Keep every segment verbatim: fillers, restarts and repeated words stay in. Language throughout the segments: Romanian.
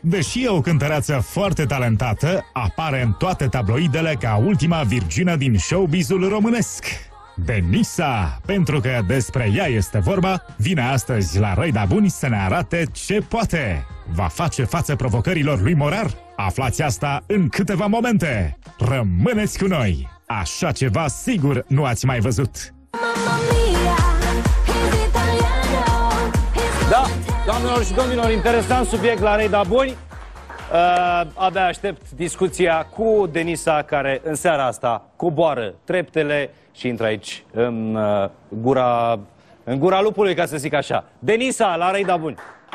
Deși e o cântăreață foarte talentată, apare în toate tabloidele ca ultima virgină din showbizul românesc. Denisa, pentru că despre ea este vorba, vine astăzi la Răi da Buni să ne arate ce poate. Va face față provocărilor lui Morar? Aflați asta în câteva momente. Rămâneți cu noi! Așa ceva sigur nu ați mai văzut. Da, doamnelor și domnilor, interesant subiect la Răi da Buni. Uh, abia aștept discuția cu Denisa, care în seara asta coboară treptele și intră aici în uh, gura, în gura lupului, ca să zic așa. Denisa, la Răi da Buni.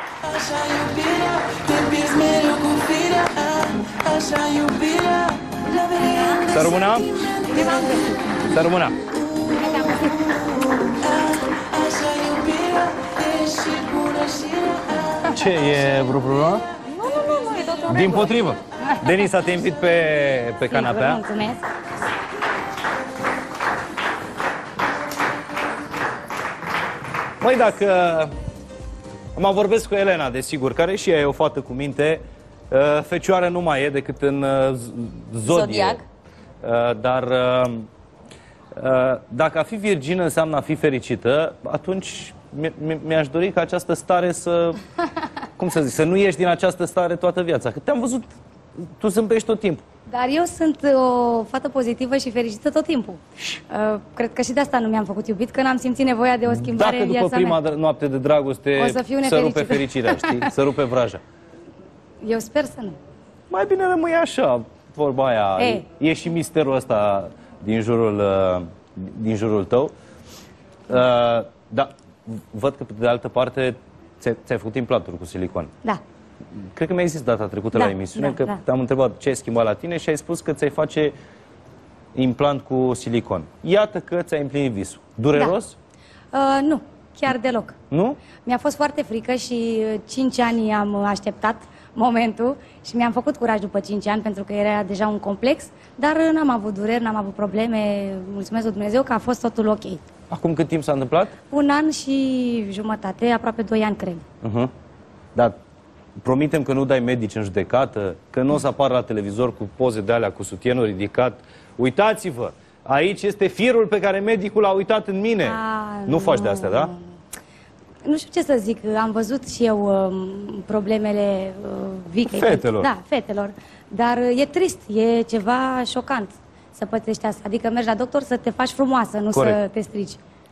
Să rămână? Să rămână. Ce, e vreo problemă? Dimpotrivă. Denisa, te invit pe, pe canapea. Mulțumesc. Măi, dacă... Mă vorbesc cu Elena, desigur, care și ea e o fată cu minte. Fecioară nu mai e decât în zodie. Zodiac. Dar dacă a fi virgină înseamnă a fi fericită, atunci mi-aș dori ca această stare să... Cum să zic, să nu ieși din această stare toată viața. Că te-am văzut, tu zâmbești tot timpul. Dar eu sunt o fată pozitivă și fericită tot timpul. Uh, cred că și de asta nu mi-am făcut iubit, că n-am simțit nevoia de o schimbare Dacă în viața după prima mea. noapte de dragoste O să fiu să rupe fericirea, știi? Să rupe vraja. Eu sper să nu. Mai bine rămâi așa, vorba aia. E, e și misterul ăsta din jurul, uh, din jurul tău. Uh, da, văd că pe de altă parte ți-ai făcut implanturi cu silicon. Da. Cred că mi-ai zis data trecută da, la emisiune, da, că da. te-am întrebat ce ai schimbat la tine și ai spus că ți-ai face implant cu silicon. Iată că ți-ai împlinit visul. Dureros? Da. Uh, nu, chiar deloc. Nu? Mi-a fost foarte frică și cinci ani am așteptat momentul și mi-am făcut curaj după cinci ani, pentru că era deja un complex, dar n-am avut dureri, n-am avut probleme. Mulțumesc lui Dumnezeu că a fost totul ok. Acum cât timp s-a întâmplat? Un an și jumătate, aproape doi ani, cred. Uh-huh. Dar promitem că nu dai medici în judecată, că nu o să apară la televizor cu poze de alea cu sutienul ridicat. Uitați-vă, aici este firul pe care medicul l-a uitat în mine. A, nu, nu faci de astea, da? Nu știu ce să zic, am văzut și eu uh, problemele uh, vicei. Fetelor. Da, fetelor. Dar uh, e trist, e ceva șocant să pățești asta. Adică mergi la doctor să te faci frumoasă, nu Corect. Să te strici.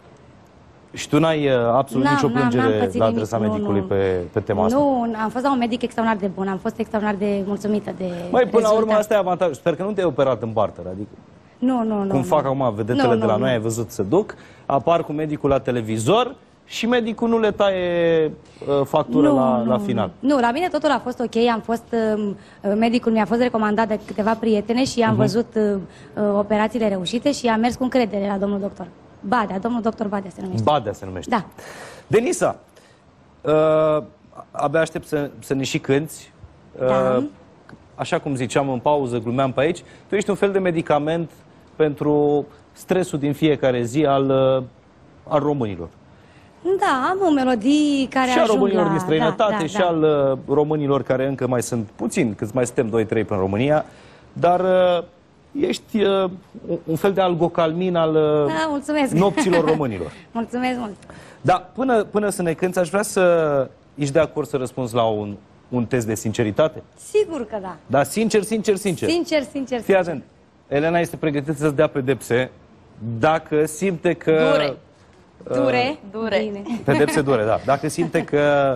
Și tu n-ai uh, absolut nicio plângere la adresa nimic, medicului nu, pe, pe tema asta? Nu, am fost la un medic extraordinar de bun, am fost extraordinar de mulțumită de Măi, până la urmă asta e avantajul. Sper că nu te-ai operat în barter, adică... Nu, nu, nu. Cum nu. fac acum vedetele nu, de la nu, noi, nu. ai văzut, se duc, apar cu medicul la televizor și medicul nu le taie uh, factură nu, la, nu, la final. Nu, la mine totul a fost ok, am fost, uh, medicul mi-a fost recomandat de câteva prietene și am uh-huh. văzut uh, operațiile reușite și am mers cu încredere la domnul doctor. Badea, domnul doctor Badea se numește. Badea se numește. Da. Denisa, uh, abia aștept să, să ne și cânti. Uh, da. Așa cum ziceam în pauză, glumeam pe aici, tu ești un fel de medicament pentru stresul din fiecare zi al, uh, al românilor. Da, am o melodii care și ajung al românilor la... din străinătate, da, da, și da. al uh, românilor care încă mai sunt puțini, câți mai suntem doi trei în România, dar uh, ești uh, un fel de algocalmin al uh, da, mulțumesc. nopților românilor. Mulțumesc mult. Da, până, până să ne cânti, aș vrea să ești de acord să răspunzi la un, un test de sinceritate? Sigur că da. Da, sincer, sincer, sincer. Sincer, sincer, Fii atent. Elena este pregătită să-ți dea pedepse dacă simte că... Dure. Dure, dure. Bine. Pedepse dure, da. Dacă simte că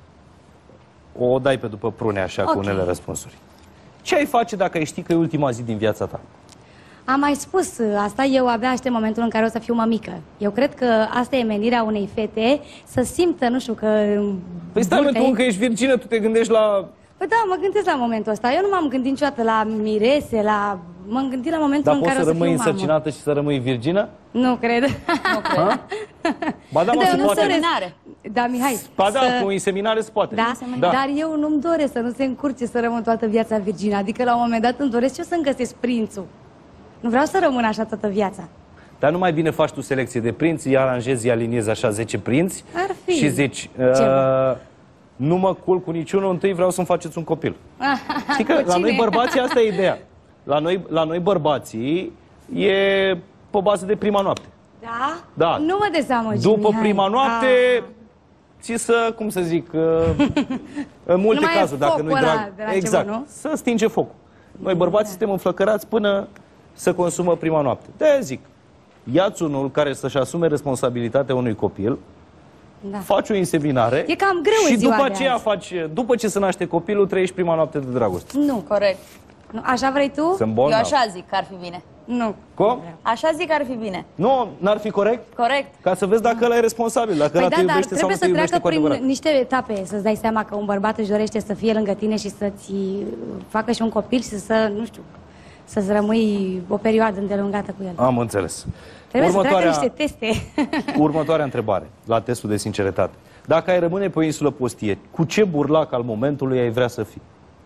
o dai pe după prune așa, okay, cu unele răspunsuri. Ce ai face dacă ai ști că e ultima zi din viața ta? Am mai spus asta, eu abia aștept momentul în care o să fiu mămică. Eu cred că asta e menirea unei fete, să simtă, nu știu, că... Păi stai, mă, tu încă ești virgină, tu te gândești la... Păi da, mă gândesc la momentul ăsta. Eu nu m-am gândit niciodată la mirese, la... M-am gândit la momentul Dar în care o să fiu mamă. Dar poți să rămâi însărcinată și să rămâi virgină? Nu cred. Nu cred. Ba da, mă, se poate. Inseminare. Da, Mihai. Ba da, să... cu inseminare se poate. Da? Da, dar eu nu-mi doresc să nu se încurce să rămân toată viața virgină. Adică la un moment dat îmi doresc eu să-mi găsesc prințul. Nu vreau să rămân așa toată viața. Dar nu mai bine faci tu selecție de prinți, îi aranjezi, îi aliniezi așa zece prinți. Ar fi. Și zici, uh, nu mă culc cu niciunul, întâi vreau să-mi faceți un copil. Știi că Cu la cine? noi bărbații asta e ideea. La noi, la noi bărbații e pe bază de prima noapte. Da? Da. Nu mă dezamăgi, După Mihai. prima noapte, Ah. ți să, cum să zic, uh, în multe Nu mai e cazuri, dacă focul nu-i ăla drag, de la exact, început, nu? să stinge focul. Noi bărbații suntem înflăcărați până să consumă prima noapte. De-aia zic, ia-ți unul care să-și asume responsabilitatea unui copil, Da. faci o inseminare E cam greu și în ziua după de aceea azi. faci, după ce se naște copilul, trăiești prima noapte de dragoste. Nu. Corect. nu. Așa vrei tu? Sunt Eu bolnav. așa zic că ar fi bine. Nu. Cum? Așa zic că ar fi bine. Nu, n-ar fi corect? Corect. Ca să vezi dacă ăla e responsabil, dacă Păi ăla da, te dar iubește sau nu trebuie te să iubește treacă cu prin adevărat. niște etape, să-ți dai seama că un bărbat își dorește să fie lângă tine și să-ți facă și un copil și să, nu știu, să-ți rămâi o perioadă îndelungată cu el. Am înțeles. Trebuie Următoarea, să treacă niște teste. următoarea întrebare, la testul de sinceritate. Dacă ai rămâne pe o insulă pustie, cu ce burlac al momentului ai vrea să fii?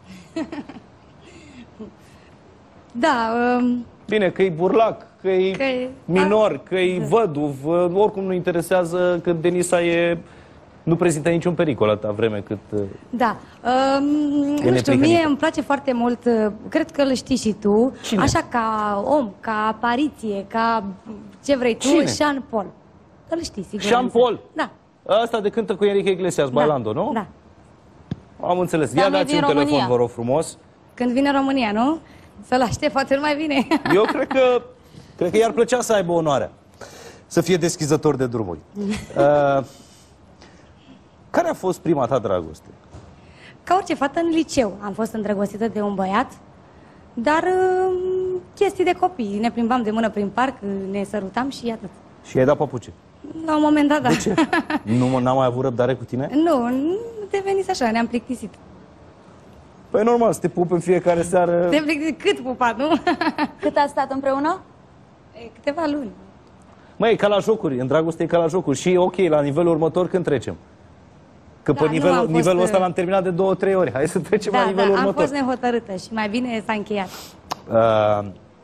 Da, um, Bine, că e burlac, că e Că-i- minor, că e văduv, oricum nu interesează că Denisa e... nu prezintă niciun pericol atâta vreme cât... uh, da. Um, nu știu, neprihănită. mie îmi place foarte mult, uh, cred că îl știi și tu, Cine? așa ca om, ca apariție, ca ce vrei tu, Cine? Sean Paul. Îl știi, sigur. Sean Paul? Da. Asta de cântă cu Enrique Iglesias, Bailando, da. nu? Da. Am înțeles. Da, Ia nu-i dați din un telefon, România. vă rog frumos. Când vine România, nu? Să-l aștept, poate nu mai vine. Eu cred că, cred că i-ar plăcea să aibă onoarea să fie deschizător de drumuri. Uh, care a fost prima ta dragoste? Ca orice fată în liceu am fost îndrăgostită de un băiat, dar um, chestii de copii. Ne plimbam de mână prin parc, ne sărutam și atât. Și ai dat papuce. La un moment dat, da. De ce? Nu n-am mai avut răbdare cu tine? Nu, nu deveniți așa, ne-am plictisit. Păi normal, să te pup în fiecare seară. Ne-am plictisit cât pupat, nu? Cât ați stat împreună? E, câteva luni. Măi, e ca la jocuri, în dragoste e ca la jocuri. Și ok, la nivelul următor când trecem? Că Da, pe nu nivelul, am fost, nivelul ăsta uh, l-am terminat de două, trei ori. Hai să trecem la Da, nivelul da, am următor. fost nehotărâtă și mai bine s-a încheiat. Uh,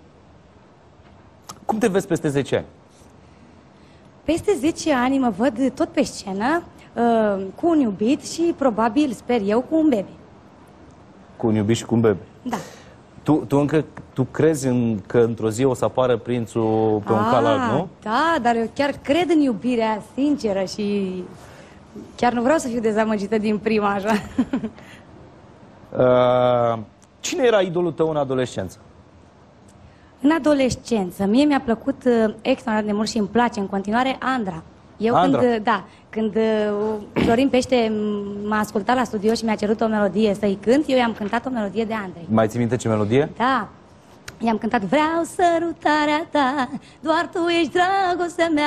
cum te vezi peste zece ani? Peste zece ani mă văd tot pe scenă, uh, cu un iubit și probabil, sper eu, cu un bebe. Cu un iubit și cu un bebe. Da. Tu, tu încă tu crezi în, că într-o zi o să apară prințul pe un Ah, cal alb, nu? Da, dar eu chiar cred în iubirea sinceră și chiar nu vreau să fiu dezamăgită din prima așa. Uh, cine era idolul tău în adolescență? În adolescență, mie mi-a plăcut uh, extraordinar de mult și îmi place în continuare Andra. Eu Andra. când, uh, da, când uh, Florin Pește m- m-a ascultat la studio și mi-a cerut o melodie să-i cânt, eu i-am cântat o melodie de Andrei. Mai ții minte ce melodie? Da, i-am cântat vreau sărutarea ta, doar tu ești dragostea mea.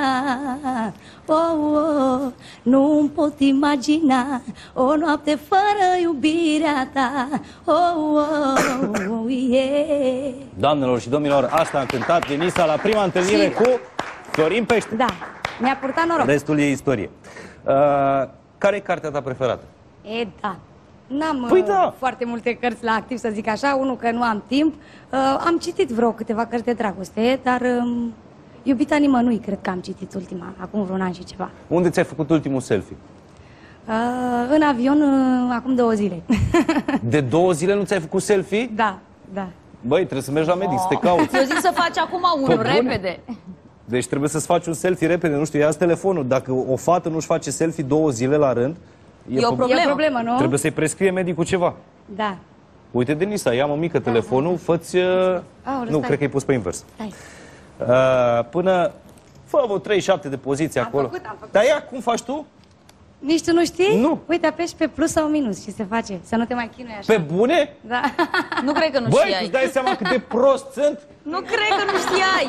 Oh, oh, nu-mi pot imagina o noapte fără iubirea ta. Oh, oh, oh, yeah. Doamnelor și domnilor, asta a cântat Denisa la prima întâlnire Și- cu Florin Pește. Da, mi-a purtat noroc. Restul e istorie. Uh, care e cartea ta preferată? E, da. N-am Păi uh, da. foarte multe cărți la activ, să zic așa. Unul, că nu am timp. Uh, am citit vreo câteva cărți de dragoste, dar um, Iubita nimănui, cred că am citit ultima, acum vreun an și ceva. Unde ți-ai făcut ultimul selfie? Uh, în avion, uh, acum două zile. De două zile nu ți-ai făcut selfie? Da, da. Băi, trebuie să mergi la medic, să te cauți. Eu zic să faci acum unul, Pe bune? repede. Deci trebuie să-ți faci un selfie repede, nu știu, ia-ți telefonul. Dacă o fată nu-și face selfie două zile la rând, E o pe- problemă. E o problemă, nu? trebuie să-i prescrie medicul ceva. Da. Uite, Denisa, ia mă mică telefonul, fă-ți... Uh... Aoleu, nu, stai. cred că ai pus pe invers. Stai. Uh, până... Fă o treizeci și șapte de poziții Am acolo. făcut, am făcut. Dar ia, cum faci tu? Nici tu nu știi? Nu. Uite, apeși pe plus sau minus și se face. Să nu te mai chinui așa. Pe bune? Da. Nu cred că nu Băi, tu știai. îți dai seama cât de prost sunt? Nu cred că nu știai.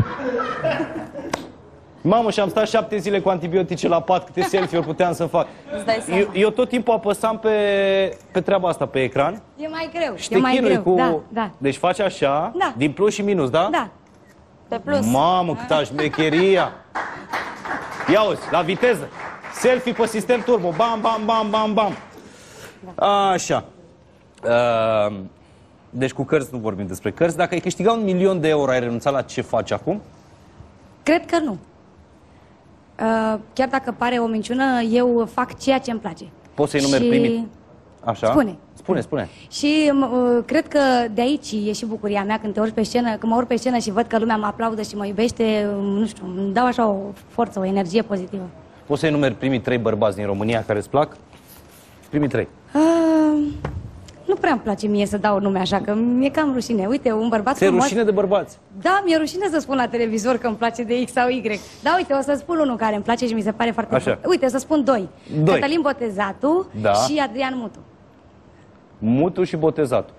Mamă, și am stat șapte zile cu antibiotice la pat, câte selfie-uri puteam să fac. Îți dai seama. Eu, eu tot timpul apăsam pe, pe treaba asta pe ecran E mai greu. și e te mai chinui greu. cu... Da, da. Deci faci așa, Da. din plus și minus, da? Da. Pe plus. Mamă, câtă șmecheria! Ia uzi, la viteză. Selfie pe sistem turbo. Bam, bam, bam, bam, bam. Așa. Uh, deci cu cărți nu vorbim despre cărți. Dacă ai câștiga un milion de euro, ai renunțat la ce faci acum? Cred că nu. Uh, chiar dacă pare o minciună, eu fac ceea ce îmi place. Poți să-i numeri Și- primii? Așa? Spune. Spune, spune. Și uh, cred că de aici e și bucuria mea când te urci pe scenă, când mă urc pe scenă și văd că lumea mă aplaudă și mă iubește, um, nu știu, îmi dau așa o forță, o energie pozitivă. Poți să-i numeri primii trei bărbați din România care îți plac? Primii trei. Uh, nu prea îmi place mie să dau nume așa, că mi-e cam rușine. Uite, un bărbat Ți-e frumos... rușine de bărbați. Da, mi-e rușine să spun la televizor că îmi place de X sau Y. Da, uite, o să spun unul care îmi place și mi se pare foarte... Așa. bun. Uite, o să spun doi. Doi. Cătălin Botezatu Da. și Adrian Mutu. Mutu și Botezatul.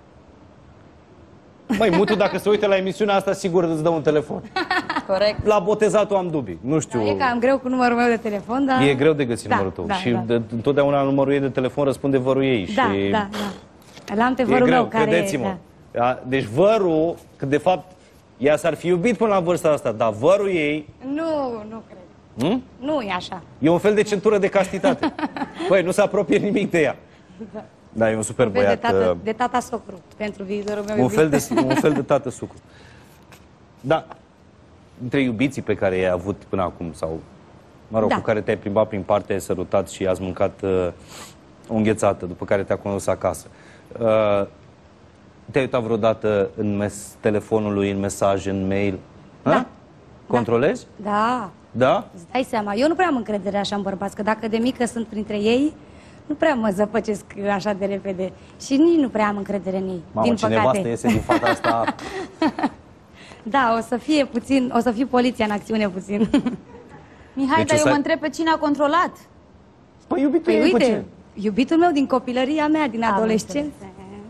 Măi, Mutu, dacă se uită la emisiunea asta, sigur îți dă un telefon. Corect. La Botezatul am dubii. Nu știu... Da, e cam greu cu numărul meu de telefon, dar... E greu de găsit Da, numărul tău. da, și da. de, întotdeauna numărul ei de telefon răspunde vărul ei. Da, și da, da. L-am pe e vărul greu, meu care... credeți-mă. Da. Da, deci vărul, că de fapt ea s-ar fi iubit până la vârsta asta, dar vărul ei Nu, nu cred. hm? Nu e așa. e un fel de centură de castitate. Păi, nu se apropie nimic de ea. Da. Da, e un super Un fel de băiat. tată, uh, de tata socru pentru viitorul meu un, iubit. fel de, un fel de tată sucru. Da, între iubiții pe care i-ai avut până acum, sau, mă rog, Da. cu care te-ai plimbat prin parte, ai sărutat și ați mâncat uh, o înghețată, după care te-a condus acasă. Uh, te-ai uitat vreodată în mes- telefonul lui, în mesaje, în mail? Da. Ha? Controlezi? Da, Da? îți dai seama. Eu nu prea am încredere așa în bărbați, că dacă de mică sunt printre ei, nu prea mă zăpăcesc așa de repede. Și nici nu prea am încredere în ei, Mamă, din ce păcate. nevastă iese din fata asta. Da, o să fie puțin, o să fie poliția în acțiune puțin. Mihai, Deci dar o să eu mă ai- întreb pe cine a controlat. Păi iubitul Păi ei pe uite, cine? iubitul meu din copilăria mea, din Am adolescență.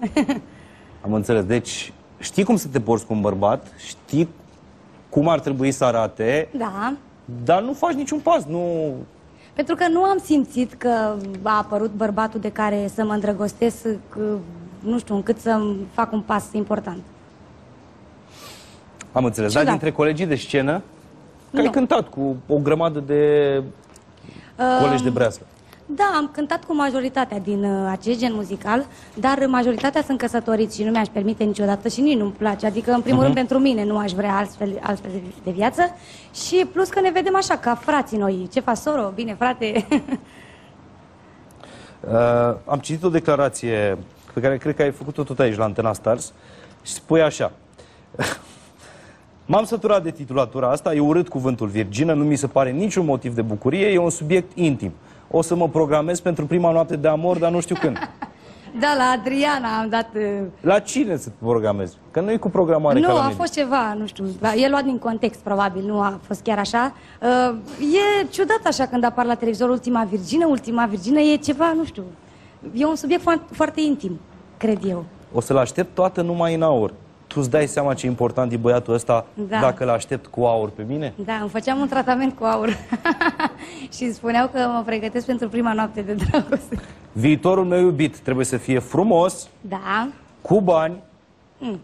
Am înțeles. Deci, știi cum să te porți cu un bărbat, știi cum ar trebui să arate, Da, dar nu faci niciun pas, nu... pentru că nu am simțit că a apărut bărbatul de care să mă îndrăgostesc, că, nu știu, încât să fac un pas important. Am înțeles. Ciudat. Dar dintre colegii de scenă, că ai Nu. cântat cu o grămadă de colegi de breaslă. Da, am cântat cu majoritatea din uh, acest gen muzical, dar majoritatea sunt căsătoriți și nu mi-aș permite niciodată și nici nu-mi place. Adică, în primul Mhm. rând, pentru mine nu aș vrea altfel, altfel de, de viață și plus că ne vedem așa, ca frații noi. Ce faci, soro? Bine, frate? Uh, am citit o declarație pe care cred că ai făcut-o tot aici la Antena Stars și spui așa. M-am săturat de titulatura asta, e urât cuvântul virgină, nu mi se pare niciun motiv de bucurie, e un subiect intim. O să mă programez pentru prima noapte de amor, dar nu știu când. Da, la Adriana am dat... Uh, La cine să te programezi? Că nu e cu programare nu, ca la a mine. fost ceva, nu știu, e luat din context, probabil, nu a fost chiar așa. Uh, e ciudat așa când apar la televizor Ultima Virgină, Ultima Virgină e ceva, nu știu, e un subiect foarte, foarte intim, cred eu. O să-l aștept toată numai în aur. Tu îți dai seama ce important e băiatul ăsta Da. dacă l-aștept cu aur pe mine? Da, îmi făceam un tratament cu aur și îmi spuneau că mă pregătesc pentru prima noapte de dragoste. Viitorul meu iubit trebuie să fie frumos, Da, cu bani Mm.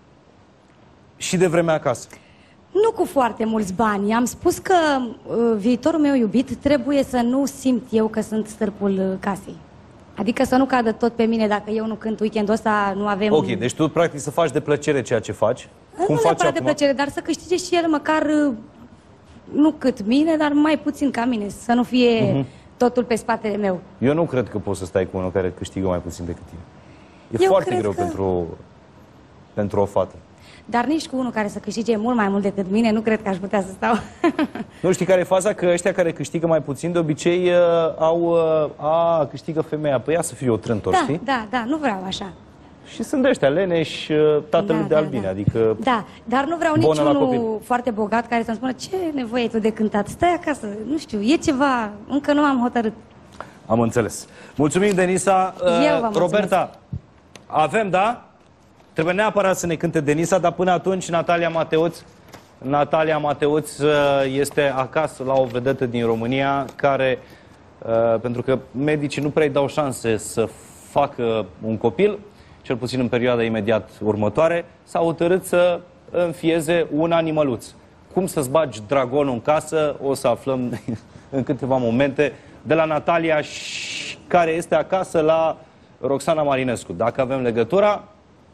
și de vreme acasă. nu cu foarte mulți bani. Am spus că uh, viitorul meu iubit trebuie să nu simt eu că sunt stârpul uh, casei. Adică să nu cadă tot pe mine dacă eu nu cânt weekendul ăsta, nu avem... Ok, deci tu practic să faci de plăcere ceea ce faci. nu cum faci neapărat acum? de plăcere, dar să câștige și el măcar, uh, nu cât mine, dar mai puțin ca mine. Să nu fie Mhm. totul pe spatele meu. Eu nu cred că poți să stai cu unul care câștigă mai puțin decât tine. E Eu foarte cred greu că- pentru, pentru o fată. Dar nici cu unul care să câștige mult mai mult decât mine, nu cred că aș putea să stau. Nu știi care e faza? Că ăștia care câștigă mai puțin, de obicei uh, au... Uh, a, câștigă femeia. Păi ia să fiu eu trântor, Da, știi? da, da, nu vreau așa. Și sunt de ăștia, leneși, uh, tatăl Da, de da, albine, da. adică... Da, dar nu vreau Bună la niciunul copil. foarte bogat care să-mi spună ce nevoie ai tu de cântat. Stai acasă, nu știu, e ceva, încă nu am hotărât. Am înțeles. Mulțumim, Denisa. Uh, Eu vă mulțumesc. Roberta, avem, da? Trebuie neapărat să ne cânte Denisa, dar până atunci Natalia Mateuț, Natalia Mateuț uh, este acasă la o vedetă din România care, uh, pentru că medicii nu prea îi dau șanse să facă un copil, cel puțin în perioada imediat următoare, s-a hotărât să înfieze un animăluț. Cum să-ți bagi dragonul în casă, o să aflăm în câteva momente de la Natalia, și- care este acasă la Roxana Marinescu. Dacă avem legătura...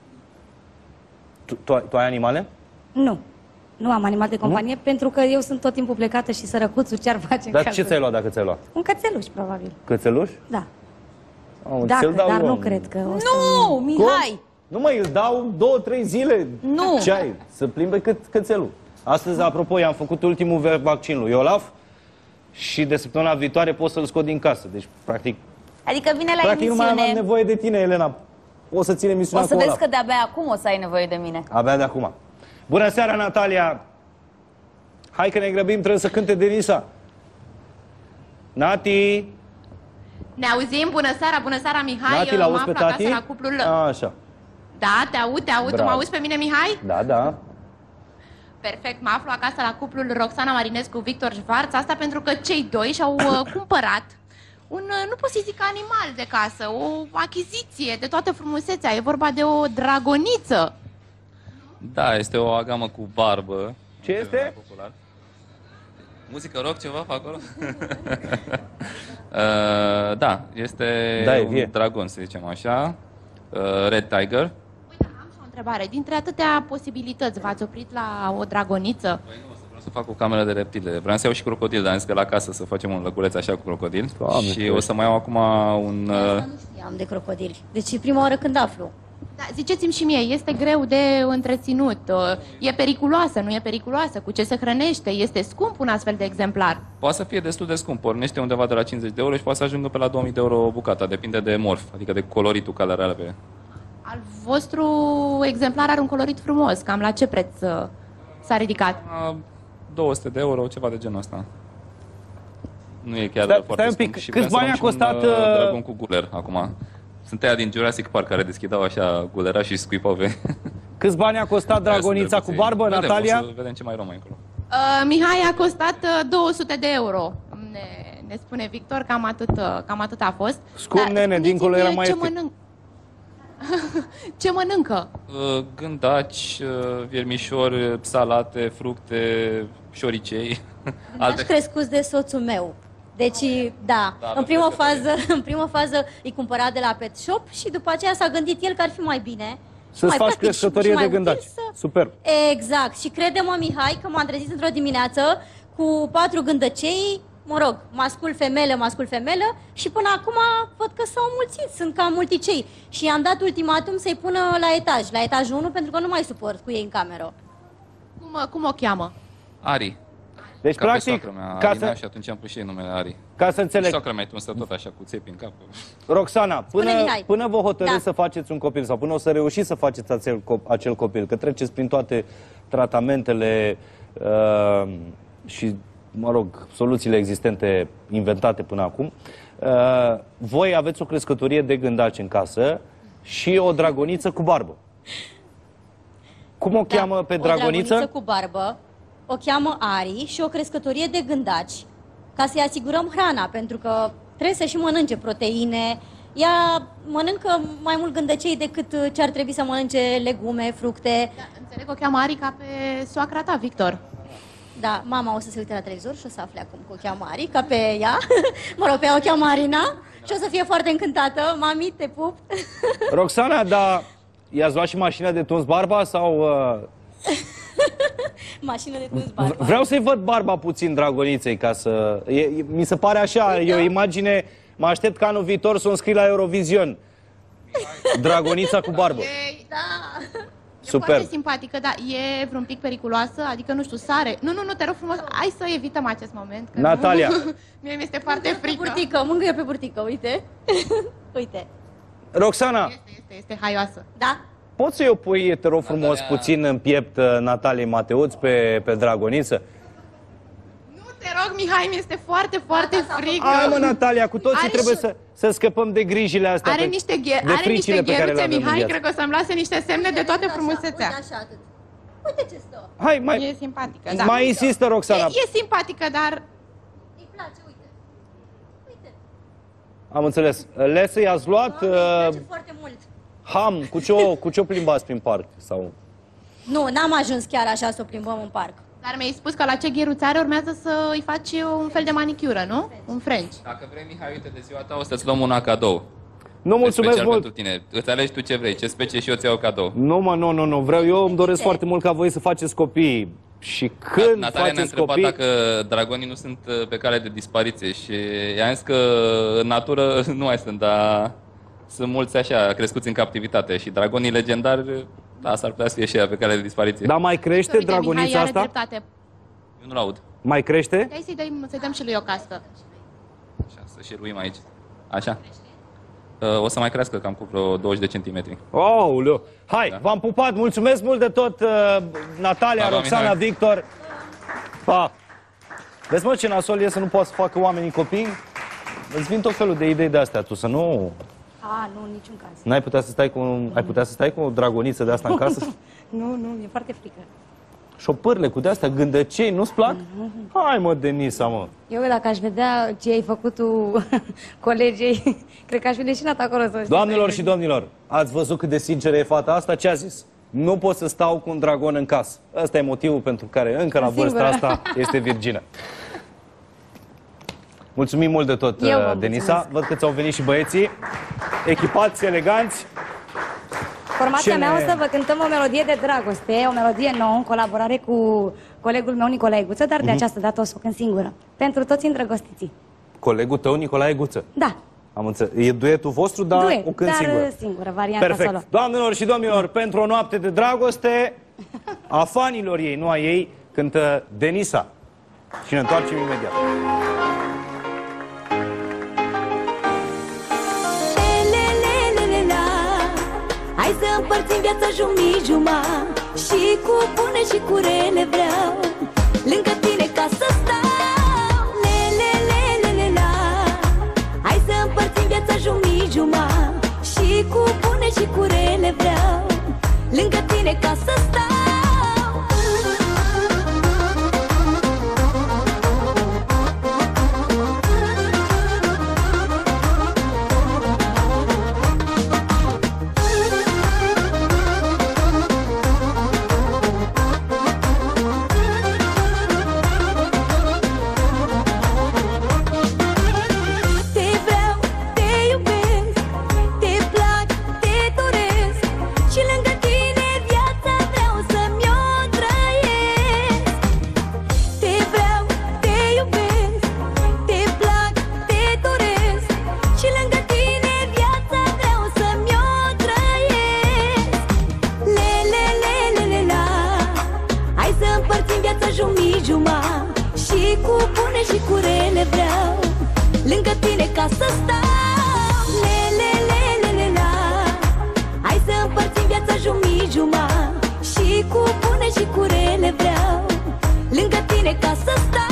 Tu, tu, ai, tu ai animale? Nu, nu am animal de companie, pentru că eu sunt tot timpul plecată și sărăcuțul ce-ar face în Dar casă. ce ți-ai luat dacă ți-ai luat? Un cățeluș, probabil. Cățeluș? Da. Au, Dacă, ți-l dau dar eu. nu cred că o să... Nu, Mihai! Nu mă, îl dau două, trei zile. Nu. Ce ai? Să plimbe cât, cățelul. Astăzi, apropo, i-am făcut ultimul vaccin lui Olaf și de săptămâna viitoare pot să-l scot din casă. Deci, practic, Adică vine la practic nu mai am emisiune. nevoie de tine, Elena. O să țin O emisiunea să cu vezi Olaf. că de-abia acum o să ai nevoie de mine. Abia de acum. Bună seara, Natalia! Hai că ne grăbim, trebuie să cânte Denisa. Nati! Ne auzim? Bună seara, bună seara, Mihai. Nati, Eu mă l-auzi pe aflu acasă tati? la cuplul... A, așa. Da, te aud, te aud. Tu Bravo. mă auzi pe mine, Mihai? Da, da. Perfect, mă aflu acasă la cuplul Roxana Marinescu-Victor Schwarz. Asta pentru că cei doi și-au uh, cumpărat un, uh, nu pot să zic animal de casă, o achiziție de toată frumusețea. E vorba de o dragoniță. Da, este o agamă cu barbă. Ce este? Mai popular. Muzică rock, ceva pe acolo? uh, da, este Da, e un vie. dragon, să zicem așa. Uh, Red Tiger. Uite, am și o întrebare. Dintre atâtea posibilități, v-ați oprit la o dragoniță? Păi nu, o să vreau să fac o cameră de reptile. Vreau să iau și crocodil, dar am zis că la casă să facem un lăculeț așa cu crocodil. Doamne, și ferește. o să mai iau acum un... Uh, Nu știam de crocodili. Deci e prima oară când aflu. Da, ziceți-mi și mie, este greu de întreținut, uh, e periculoasă, nu e periculoasă, cu ce se hrănește, este scump un astfel de exemplar? poate să fie destul de scump. Pornește undeva de la cincizeci de euro și poate să ajungă pe la două mii de euro bucata. Depinde de morf, adică de coloritul care are pe... Al vostru exemplar are un colorit frumos, cam la ce preț uh, s-a ridicat? Uh, două sute de euro, ceva de genul ăsta. Nu e chiar Stai- foarte stai un scump. pic, Și câți vrem bani să a luăm și un, costat, uh, uh, dragon cu guler acum. Sunt aia din Jurassic Park care deschidau așa gulera și scuipau pe... Câți bani a costat dragonița cu barbă, vedem, Natalia? O să vedem ce mai luăm mai încolo. Uh, Mihai a costat uh, două sute de euro, ne, ne spune Victor, cam atât, uh, cam atât a fost. Scump, Dar nene, spuneți-mi dincolo era mai ce ieftin. mănânc... ce mănâncă? Uh, Gândaci, uh, viermișori, salate, fructe, șoricei. Alte crescuți de soțul meu. Deci, da, Da, în prima cred că fază, în prima fază îi cumpăra de la pet shop și după aceea s-a gândit el că ar fi mai bine. și Să-ți mai faci practic și- crescătorie și mai de gândaci. util să- Super. Exact. Și crede-mă, Mihai, că m-am trezit într-o dimineață cu patru gândăcei, mă rog, mascul, femelă, mascul, femelă și până acum văd că s-au mulțit, sunt cam multicei. Și i-am dat ultimatum să-i pună la etaj, la etajul unu, pentru că nu mai suport cu ei în cameră. Cum, uh, cum o cheamă? Ari. Deci, Ca pe practic, soacră mea, ca Alina, să, și atunci am pus și ei numele Ari. ca să înțeleg, Soacra mea e tunsă tot așa cu țepi în cap. Roxana, până, Spune, Mihai. până vă hotărâți Da. să faceți un copil sau până o să reușiți să faceți acel, cop- acel copil, că treceți prin toate tratamentele uh, și, mă rog, soluțiile existente inventate până acum, uh, voi aveți o crescătorie de gândaci în casă și o dragoniță cu barbă. Cum o cheamă pe Da, o dragoniță? dragoniță cu barbă, o cheamă Ari și o crescătorie de gândaci ca să-i asigurăm hrana, pentru că trebuie să și mănânce proteine. Ea mănâncă mai mult gândăcei decât ce ar trebui să mănânce legume, fructe. Da, înțeleg că o cheamă Ari ca pe soacra ta, Victor. Da, mama o să se uite la televizor și o să afle acum că o cheamă Ari, ca pe ea. Mă rog, pe ea o cheamă Arina și o să fie foarte încântată. Mami, te pup! Roxana, dar i-ați luat și mașina de tuns barba sau... Uh... Mașină de tuns barba. Vreau să-i văd barba puțin dragoniței ca să... E, e, mi se pare așa, e o imagine... Mă aștept ca anul viitor să o înscrii la Eurovision. Dragonița cu barbă. E, Da! e Super. foarte simpatică, dar e vreun pic periculoasă? Adică, nu știu, sare? Nu, nu, nu, te rog frumos, hai să evităm acest moment. Că Natalia. Nu, mie mi-este foarte Pe frică. burtică, mângâie pe burtică, uite. Uite. Roxana, Este, este, este haioasă. Da? poți să-i o pui, te rog frumos, Natalia. puțin în piept uh, Nataliei Mateuț pe, pe dragoniță? Nu, te rog, Mihai, mi-este foarte, foarte frică. Hai mă, Natalia, cu toții Are trebuie și- să, să scăpăm de grijile astea. Are pe- niște, ghe- de are fricile niște pe care le gheruțe, avem în Mihai, viață. cred că o să-mi lase niște semne de toată frumusețea. Uite așa, atât. Uite ce stă. Hai, mai, E simpatică, da. mai insistă, Roxana. E, e simpatică, dar Îi place, uite. Uite. Am înțeles. Lesă i-ați luat Doamne, îi uh, place foarte mult. ham, cu ce, o, cu ce o plimbați prin parc? Sau... Nu, n-am ajuns chiar așa să o plimbăm în parc. Dar mi-ai spus că la ce gheruțare urmează să îi faci un fel de manicură, nu? Un French. Dacă vrei, Mihai, uite, de ziua ta o să-ți luăm una cadou. Nu, mulțumesc Special mult. pentru tine. Îți alegi tu ce vrei, ce specie și eu ți iau cadou. Nu, mă, nu, nu, nu. Vreau, eu îmi doresc Ce? foarte mult ca voi să faceți copii. Și când Natalia ne-a faceți întrebat copii... dacă dragonii nu sunt uh, pe cale de dispariție și i-am zis că în natură nu mai sunt, dar sunt mulți așa, crescuți în captivitate și dragonii legendari, da, s-ar putea să fie și ea pe care de dispariție. Dar mai crește Uite, dragonița Mihai are asta? dreptate. Eu nu-l aud. Mai crește? Hai să-i dăm, să dăm și lui o cască. Așa, să șeruim aici. Așa. Uh, o să mai crească cam cu vreo douăzeci de centimetri. Aoleu! Hai, Da. v-am pupat, mulțumesc mult de tot, uh, Natalia, Pa, pa, Roxana, Mihai. Victor. Pa! Vezi, mă, ce nasol e să nu poată să facă oamenii copii? Îți vin tot felul de idei de astea, tu să nu... A, nu, în niciun caz. N-ai putea să stai cu, ai putea să stai cu o dragoniță de asta în casă? Nu, nu, mi-e foarte frică. Șopârle cu de-astea, gândăcei, nu-ți plac? Hai, mă, Denisa, mă. Eu, dacă aș vedea ce ai făcut tu colegii, cred că aș fi leșinat acolo să știi. Doamnelor și domnilor, ați văzut cât de sinceră e fata asta? Ce a zis? Nu pot să stau cu un dragon în casă. Ăsta e motivul pentru care încă la vârsta Singură. asta este virgină. Mulțumim mult de tot, Eu vă Denisa. mulțumesc. Văd că ți-au venit și băieții. Echipați, eleganți. Formația Ce mea ne- o să vă cântăm o melodie de dragoste, o melodie nouă, în colaborare cu colegul meu Nicolae Guță, dar de această dată o să o cânt singură. Pentru toți îndrăgostiții. Colegul tău, Nicolae Guță. Da, Am înțeles. E duetul vostru, dar duet, o cânt dar singură. singură, varianta Perfect. solo. Doamnelor și domnilor, pentru o noapte de dragoste, a fanilor ei, nu a ei, cântă Denisa. Și ne întoarcem imediat. Le, le, le, le, la. Hai să împărțim viața jumii-juma, și cu bune și cu rele vreau lângă tine ca să stau. Le, le, le, le, le, la. Hai să împărțim viața jumii-juma, și cu bune și cu rele vreau lângă tine ca să stau. Te vreau, te iubesc, te plac, te doresc, și lângă tine viața vreau să-mi o trăiesc. Te vreau, te iubesc, te plac, te doresc, și lângă tine viața vreau să-mi o trăiesc. Le, le, le, le, le, la. Hai să împărțim viața jumii-juma, și cu bune și cu rele vreau lângă tine ca să stau. Le, le, le, le, le, la. Hai să împărțim viața jumii-juma, și cu bune și cu rele vreau lângă tine ca să stau.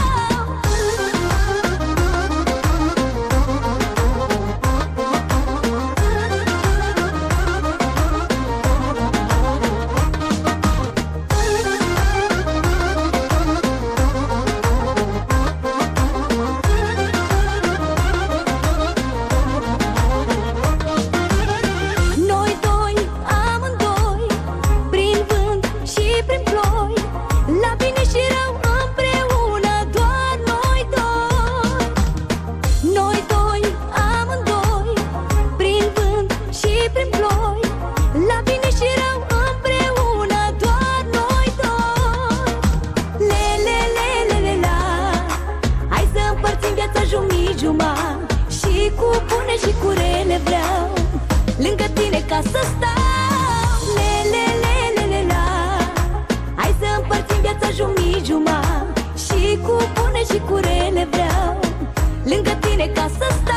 Noi doi, amândoi, prin vânt și prin ploi, la bine și rău împreună, doar noi doi. Noi doi, amândoi, prin vânt și prin ploi, la bine și rău împreună, doar noi doi. Le, le, le, le, le, la. Hai să împărțim viața jumii-juma, și cu bune și cu rele vreau lângă tine ca să stau. Le, le, le, le, le, la. Hai să împărțim viața jumii-juma, și cu bune și cu rele vreau lângă tine ca să stau.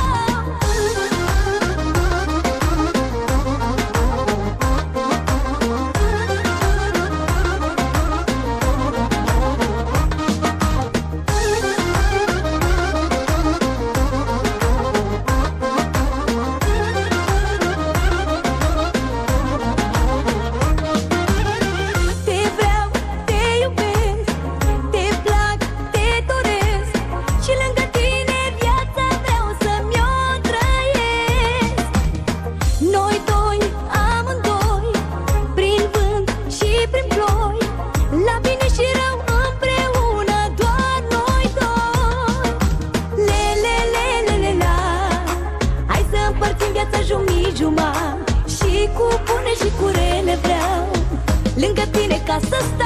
Te vreau, te iubesc, te plac, te doresc, și lângă tine viața vreau să-mi o trăiesc. Noi doi, amândoi, prin vânt și prin ploi, la bine și rău împreună, doar noi doi. Le, le, le, le, le, la. Hai să împărțim viața jumii-juma, și cu bune și cu rele vreau lângă tine ca să stau.